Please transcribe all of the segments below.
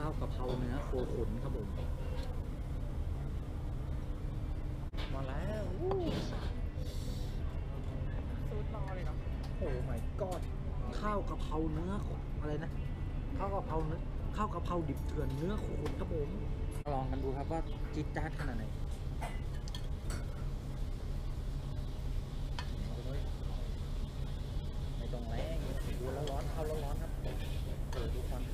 าวกะเพราเนื้อโคขุนครับผมมาแล้วซูดรอเลยเนาะโอ้ my god ข้าวกะเพราเนื้ออะไรนะข้าวกะเพราเนื้อข้าวกะเพราดิบเถื่อนเนื้อโคขุนครับผมลองกันดูครับว่าจี๊ดจ๊าดขนาดไหนไม่ต้องแรงดูแล้วร้อนเข้าแล้วร้อนครับเปิดดูควัน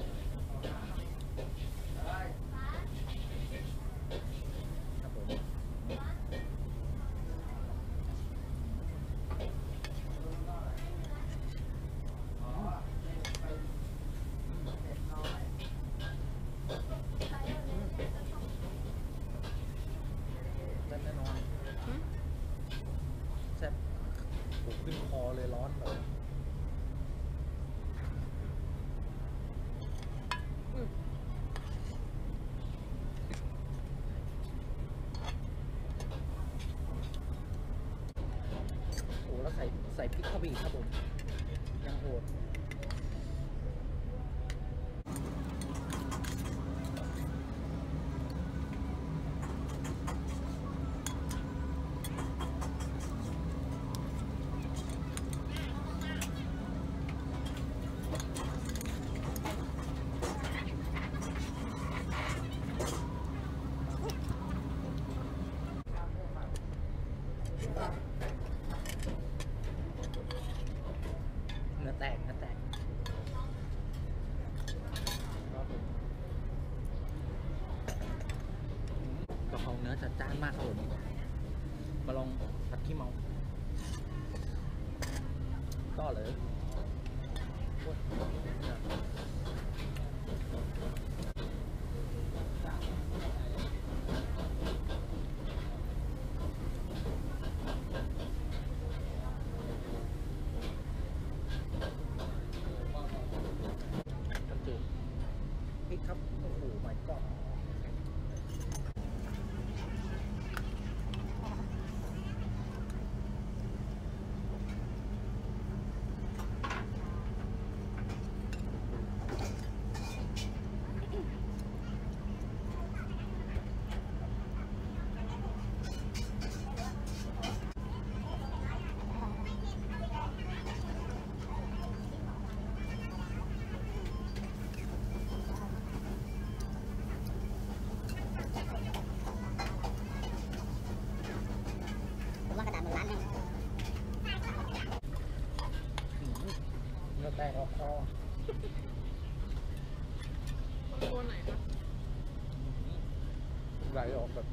ครับผมแซ่บแน่นอนแซ่บผมขึ้นคอเลยร้อนแบบโอ้แล้วใส่พริกเข้าไปอีกครับผมยังโหดเนื้อแตกครับผมกะเพราเนื้อจัดจ้านมากครับผมมาลองผัดขี้เมาก็เลยโอ้ยมันจืดพริกครับโอ้โห my god ผมว่ากระดาษมันร้านหนึ่งเนื้อแตกออกคอตัวไหนคะไหลออกแบบ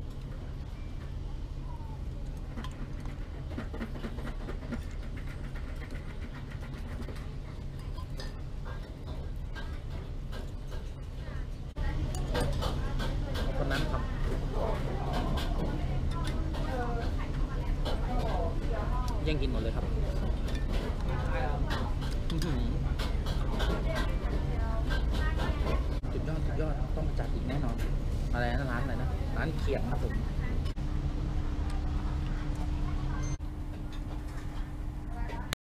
คนนั้นครับแย่งกินหมดเลยครับอื้อหือสุดยอดต้องจัดอีกแน่นอนอะไรนะร้านอะไรนะร้านเขียงครับผม